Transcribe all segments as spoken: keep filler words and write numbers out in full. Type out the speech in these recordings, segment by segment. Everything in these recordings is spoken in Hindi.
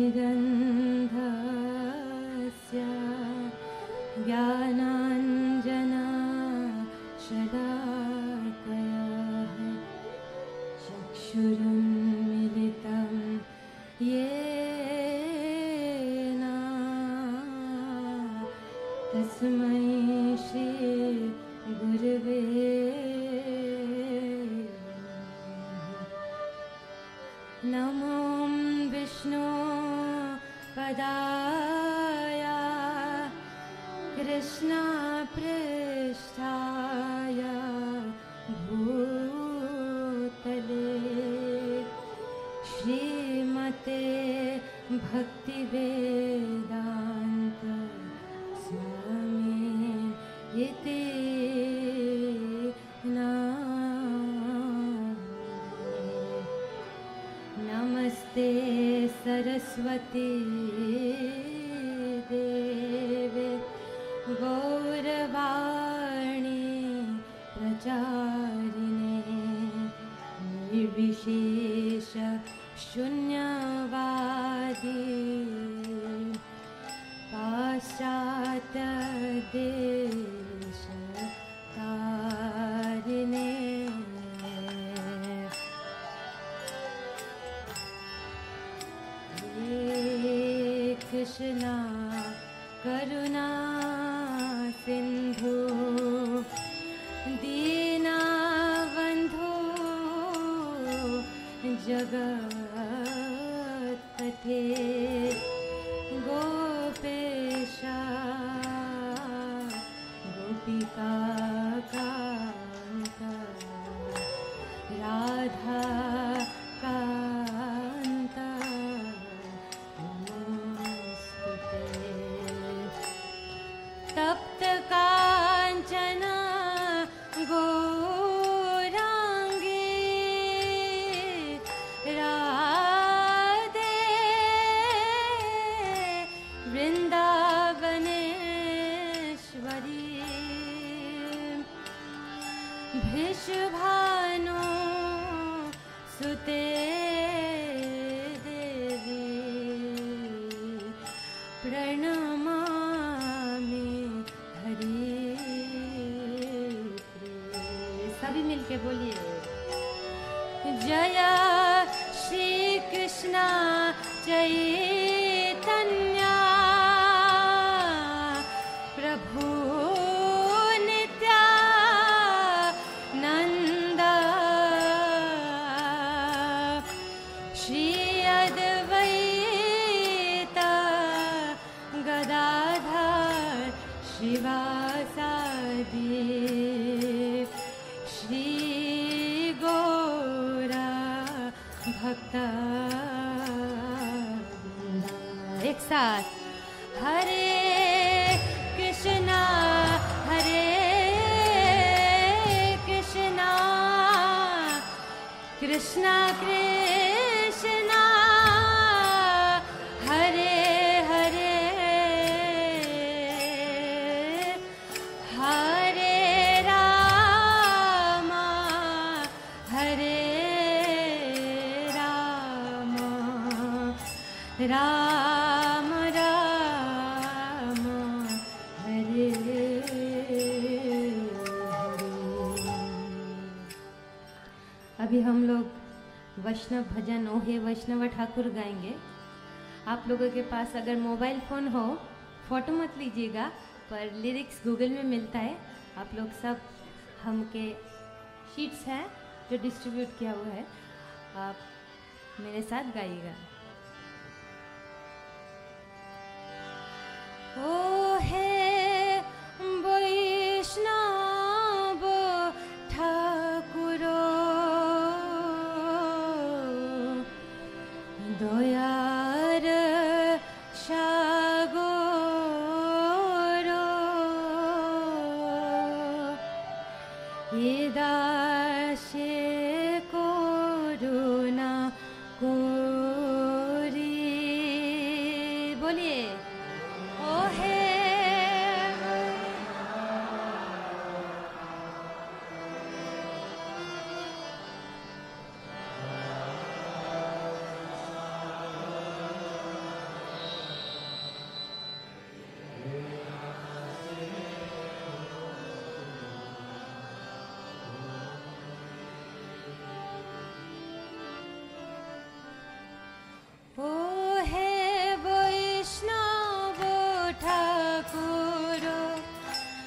ज्ञानाञ्जनशलाकया चक्षुरुन्मिलितं येन तस्मै श्री गुरवे नमो विष्णु पदाय कृष्ण पृष्ठाय भूतले श्रीमते भक्तिवेदांत स्वामी इति नमस्ते सरस्वती देवे गौरवाणी प्रचारिणे निर्विशेष शून्यवादी पाश्चात्य देश तारिणे कृष्णा करुणा सिंधु दीनबंधु जगत्पते गोपेशा गोपिका कांत राधा कांत तप्त कांचन गौरांगी राधे वृंदावनेश्वरी भृषभानु सुते देवी प्रणमामि हरि सभी मिलके बोलिए जय श्री कृष्ण चैतन्य प्रभु नित्यानंद श्री अद्वैत गदाधर शिवासादि श्री गौरा भक्त एक साथ हरे कृष्णा हरे कृष्णा कृष्णा कृष्णा हरे हरे हरे राम हरे राम राम राम हरे हरे। अभी हम लोग वैष्णव भजन ओहे वैष्णव ठाकुर गाएंगे। आप लोगों के पास अगर मोबाइल फ़ोन हो फ़ोटो मत लीजिएगा, पर लिरिक्स गूगल में मिलता है। आप लोग सब हमके शीट्स हैं जो डिस्ट्रीब्यूट किया हुआ है, आप मेरे साथ गाइएगा। ओ हे वैष्णव ठाकुरो दयार सागरो ये दासे करुणा कोरी बोलिए ओ हे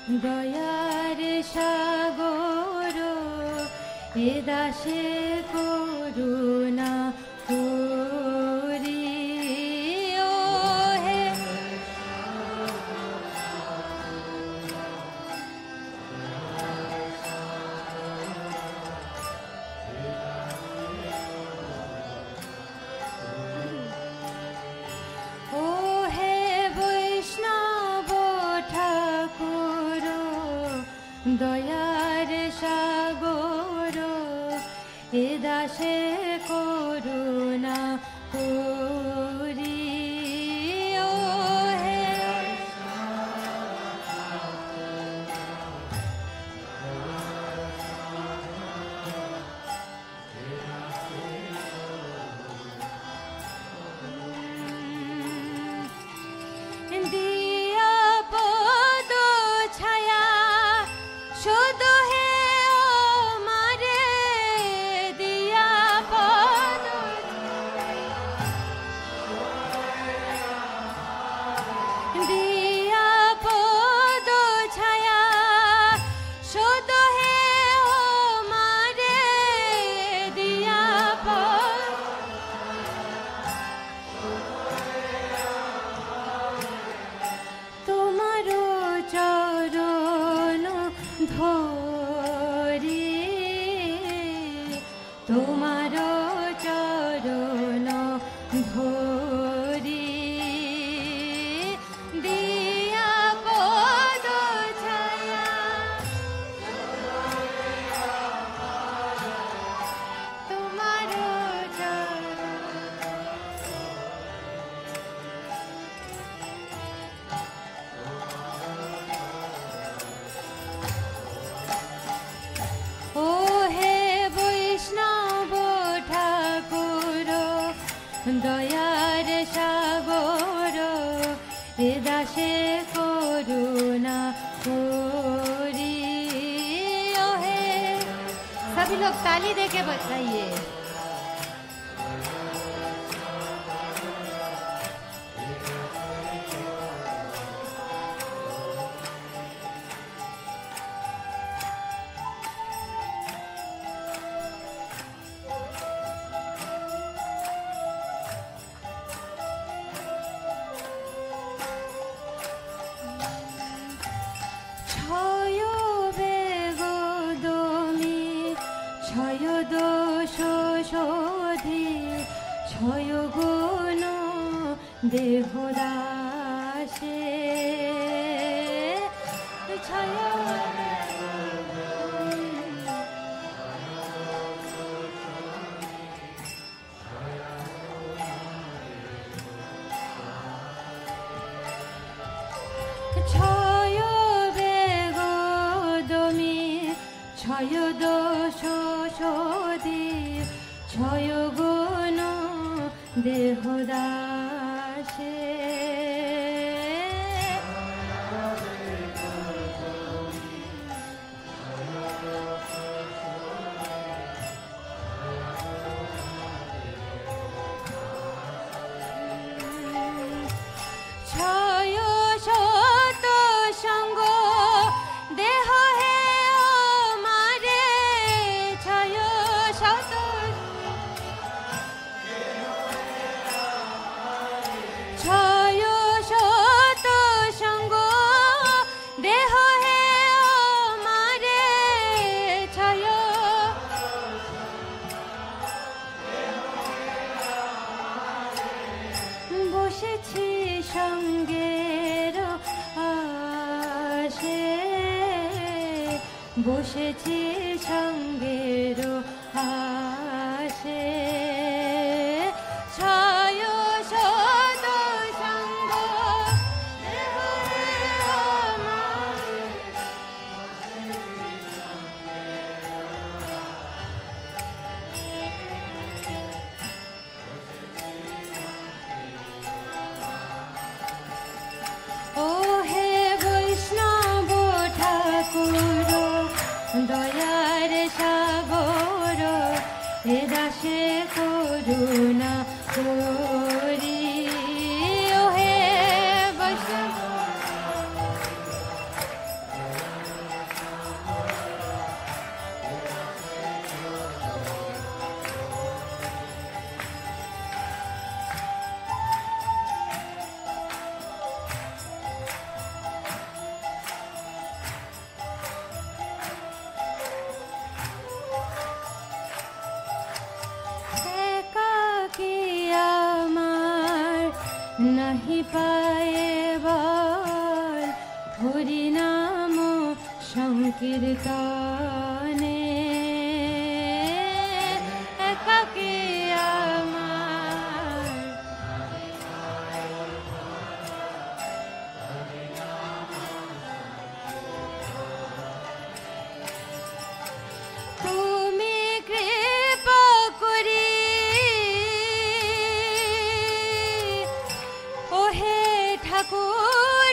দয়ার সাগর এ দাসে করুণা করি ও হে ও হে বৈষ্ণব ঠাকুর দয়ার সাগর এ দাসে করুণা করি ও হে দিয়া পদ ছায়া শুধু হে ও মারে দিয়া পদ দিয়া পদ ছায়া শুধু হে ও মারে দিয়া পদ তোমারো চরণ ধরি তোমারো চরণ ধরি দিয়া পদ ছায়া তোমারো চরণ ও হে বৈষ্ণব ঠাকুর দয়ার সাগর এ দাসে করুণা করি ओ हे सभी लोग ताली दे के बताइए ছয় বেগদমি ছয় দোষ শোধি ছয় গুণ দেহদাসে ছয় ছয় বেগদমি ছয় দোষ শোধি ছয় গুণ দেহদাসে ছয় শত সঙ্গ দেহ হে ও মারে ছয় শত ছয় শত সঙ্গ দেহ হে ও মারে ছয় বসেছি সঙ্গের আসে বসেছি সঙ্গের আসে ছয় শত সঙ্গ দেহ হে ও মারে ও হে বৈষ্ণব ঠাকুর দয়ার সাগর এ দাসে করুণা করি ও হে বৈষ্ণব नहीं पाए बल हरि नाम সংকীর্তনে একাকী আমার তুমি কৃপা করি ওহে ঠাকুর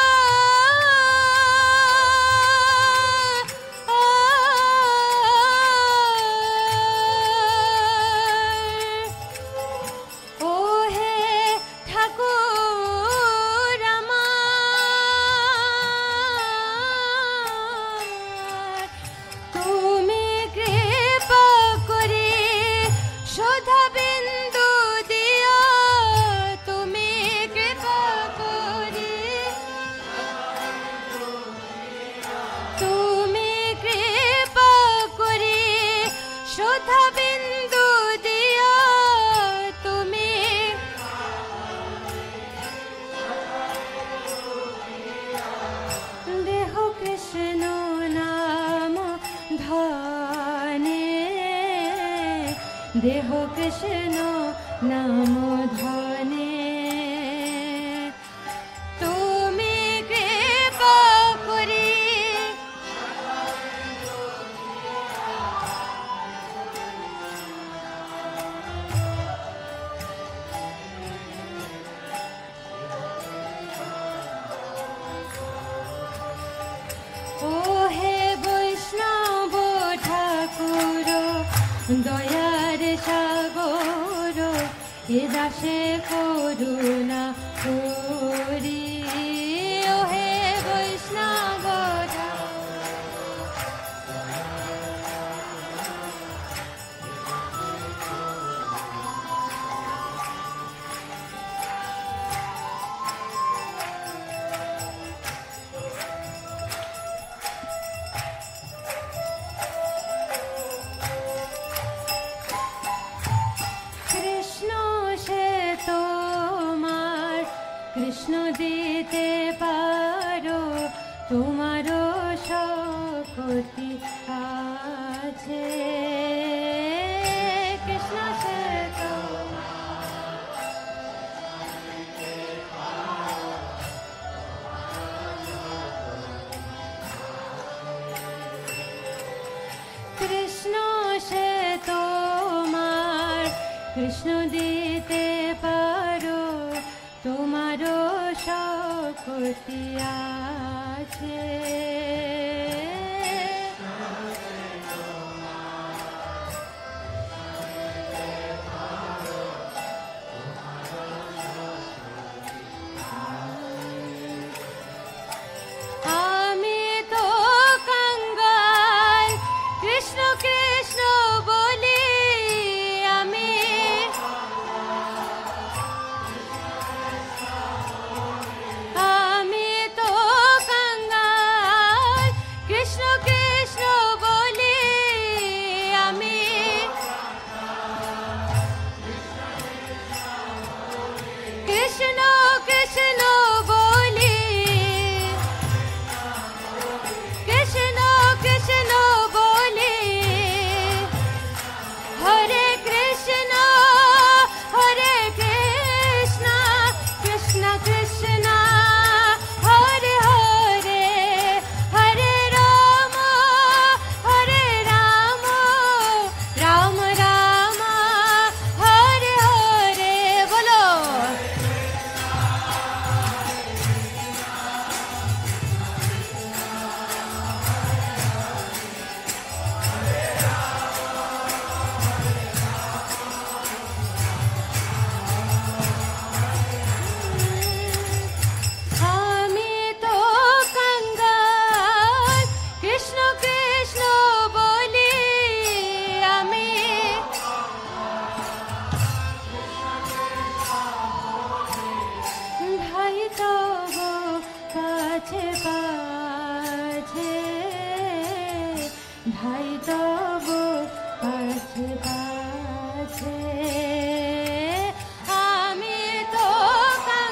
দেহ কৃষ্ণ নাম ধনে তুমি কৃপা করি ও হে বৈষ্ণব ঠাকুর দয়ার সাগর হে দাসে করুণা করি ও হে বৈষ্ণব কৃষ্ণ দিতে পারো তোমারও শক্তি আছে কৃষ্ণ সে তো কৃষ্ণ সে তোমার কৃষ্ণ দিতে পারো তোমারও শক্তি আছে আমি তো কঙ্গাল কৃষ্ণ কৃষ্ণ বলি আমি ভাই তব পাছে পাছে আমি তো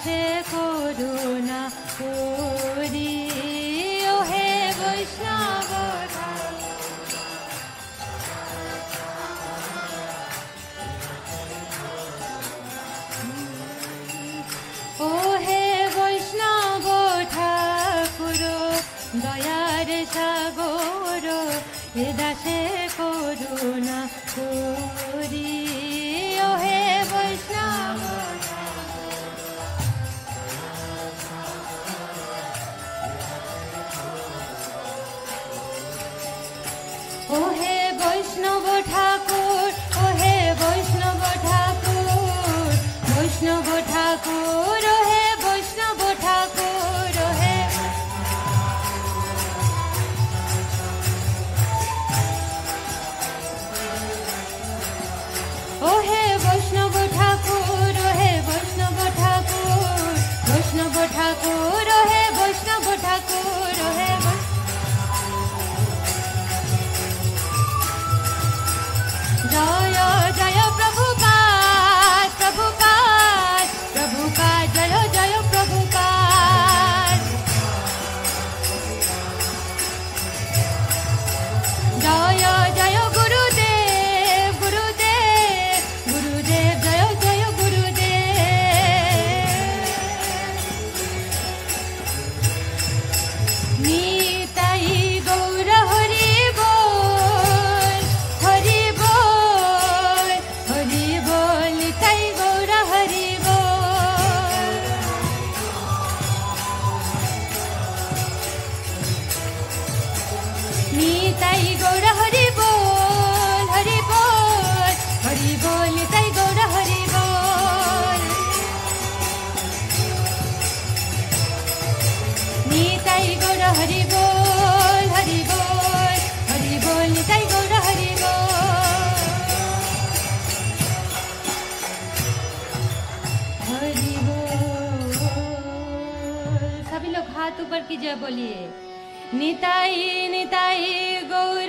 দাসে করুণা করি ও হে বৈষ্ণব ও হে বৈষ্ণব ঠাকুর দয়ার সাগর এ দাসে করুণা করি ও হে বৈষ্ণব ও হে বৈষ্ণব ঠাকুর ও হে বৈষ্ণব ঠাকুর বৈষ্ণব ঠাকুর ও হে বৈষ্ণব ঠাকুর ও হে ও হে বৈষ্ণব ঠাকুর ও হে বৈষ্ণব ঠাকুর বৈষ্ণব ঠাকুর ও হে বৈষ্ণব ঠাকুর ও হে জয় জয় প্রভুপাদ প্রভুপাদ প্রভুপাদ জয় জয় প্রভুপাদ জয় জয় গুরুদেব গুরুদেব গুরুদেব জয় জয় গুরুদেব নিতাই গৌর হরি বল হরি বল হরি বল নিতাই গৌর হরি বল নিতাই গৌর হরি বল হরি বল হরি বল নিতাই গৌর হরি বল নিতাই গৌর হরি বল হরি বল হরি বল নিতাই গৌর হরি বল हरि बोल सभी लोग हाथ ऊपर कीजिए बोलिए निताई निताई गौर